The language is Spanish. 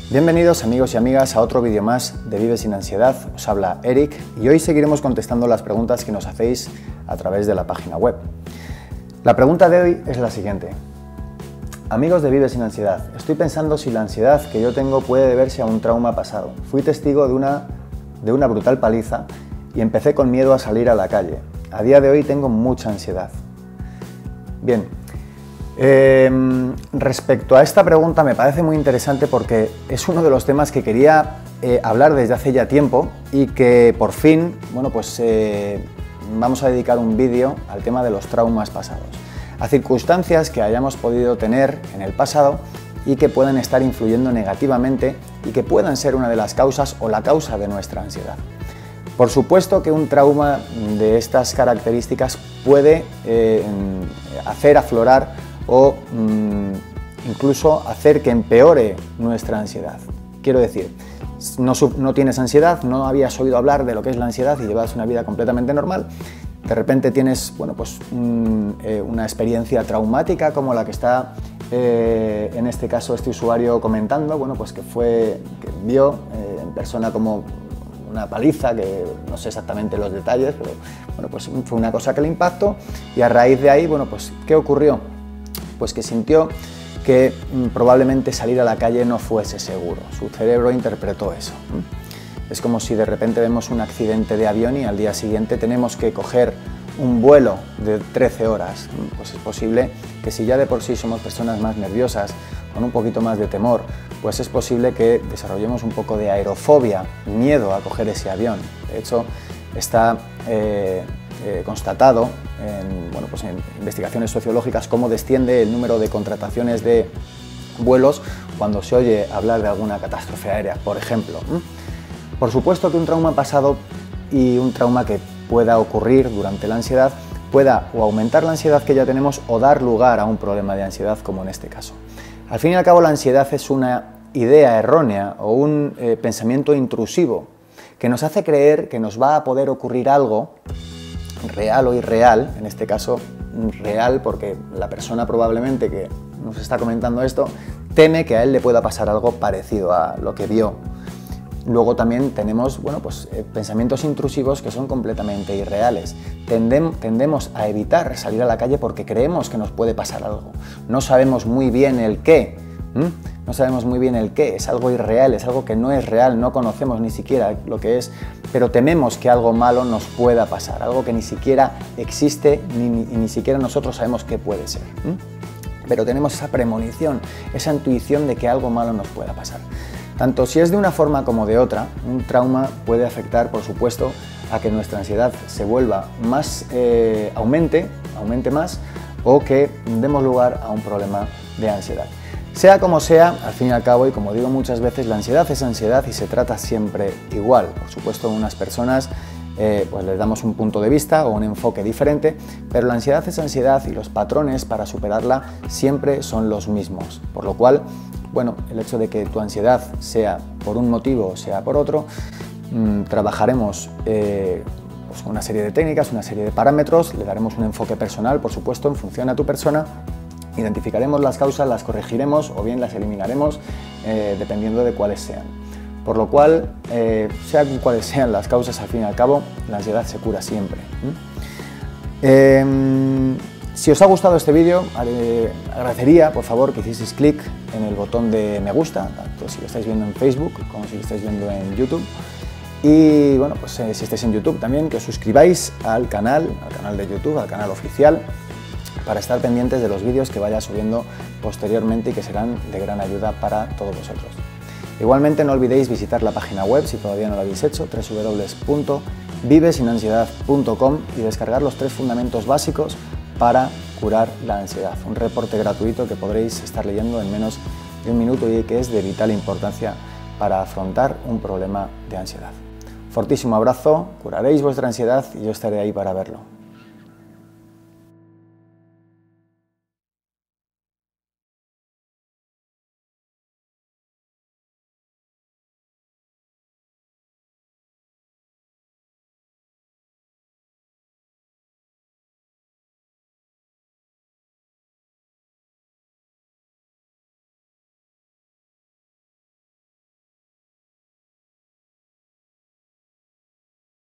Bienvenidos amigos y amigas a otro vídeo más de Vive sin Ansiedad. Os habla Eric y hoy seguiremos contestando las preguntas que nos hacéis a través de la página web. La pregunta de hoy es la siguiente. Amigos de Vive sin Ansiedad, estoy pensando si la ansiedad que yo tengo puede deberse a un trauma pasado. Fui testigo de una brutal paliza y empecé con miedo a salir a la calle. A día de hoy tengo mucha ansiedad. Bien, respecto a esta pregunta me parece muy interesante porque es uno de los temas que quería hablar desde hace ya tiempo y que por fin, bueno, pues vamos a dedicar un vídeo al tema de los traumas pasados, a circunstancias que hayamos podido tener en el pasado y que puedan estar influyendo negativamente y que puedan ser una de las causas o la causa de nuestra ansiedad. Por supuesto que un trauma de estas características puede hacer aflorar o incluso hacer que empeore nuestra ansiedad. Quiero decir, no tienes ansiedad, no habías oído hablar de lo que es la ansiedad y llevas una vida completamente normal. De repente tienes, bueno, pues, una experiencia traumática como la que está en este caso este usuario comentando, bueno, pues que vio en persona como una paliza, que no sé exactamente los detalles, pero bueno, pues fue una cosa que le impactó y a raíz de ahí, bueno, pues ¿qué ocurrió? Pues que sintió que probablemente salir a la calle no fuese seguro. Su cerebro interpretó eso. Es como si de repente vemos un accidente de avión y al día siguiente tenemos que coger un vuelo de 13 horas. Pues es posible que si ya de por sí somos personas más nerviosas, con un poquito más de temor, pues es posible que desarrollemos un poco de aerofobia, miedo a coger ese avión. De hecho, está constatado en investigaciones sociológicas cómo desciende el número de contrataciones de vuelos cuando se oye hablar de alguna catástrofe aérea, por ejemplo. Por supuesto que un trauma pasado y un trauma que pueda ocurrir durante la ansiedad pueda o aumentar la ansiedad que ya tenemos o dar lugar a un problema de ansiedad como en este caso. Al fin y al cabo, la ansiedad es una idea errónea o un pensamiento intrusivo que nos hace creer que nos va a poder ocurrir algo real o irreal, en este caso real porque la persona probablemente que nos está comentando esto teme que a él le pueda pasar algo parecido a lo que vio. Luego también tenemos, bueno, pues, pensamientos intrusivos que son completamente irreales. Tendemos a evitar salir a la calle porque creemos que nos puede pasar algo. No sabemos muy bien el qué. No sabemos muy bien el qué. Es algo irreal, es algo que no es real, no conocemos ni siquiera lo que es, pero tememos que algo malo nos pueda pasar, algo que ni siquiera existe y ni siquiera nosotros sabemos qué puede ser. Pero tenemos esa premonición, esa intuición de que algo malo nos pueda pasar. Tanto si es de una forma como de otra, un trauma puede afectar, por supuesto, a que nuestra ansiedad se vuelva más, aumente más, o que demos lugar a un problema de ansiedad. Sea como sea, al fin y al cabo, y como digo muchas veces, la ansiedad es ansiedad y se trata siempre igual. Por supuesto, a unas personas pues les damos un punto de vista o un enfoque diferente, pero la ansiedad es ansiedad y los patrones para superarla siempre son los mismos. Por lo cual, bueno, el hecho de que tu ansiedad sea por un motivo o sea por otro, trabajaremos pues una serie de técnicas, una serie de parámetros, le daremos un enfoque personal, por supuesto, en función a tu persona, identificaremos las causas, las corregiremos o bien las eliminaremos dependiendo de cuáles sean. Por lo cual, sean cuáles sean las causas, al fin y al cabo, la ansiedad se cura siempre. Si os ha gustado este vídeo, agradecería, por favor, que hicieseis clic en el botón de me gusta, tanto si lo estáis viendo en Facebook como si lo estáis viendo en YouTube. Y bueno, pues si estáis en YouTube también, que os suscribáis al canal de YouTube, al canal oficial, para estar pendientes de los vídeos que vaya subiendo posteriormente y que serán de gran ayuda para todos vosotros. Igualmente no olvidéis visitar la página web, si todavía no lo habéis hecho, www.vivesinansiedad.com, y descargar los 3 fundamentos básicos para curar la ansiedad. Un reporte gratuito que podréis estar leyendo en menos de un minuto y que es de vital importancia para afrontar un problema de ansiedad. Fortísimo abrazo, curaréis vuestra ansiedad y yo estaré ahí para verlo.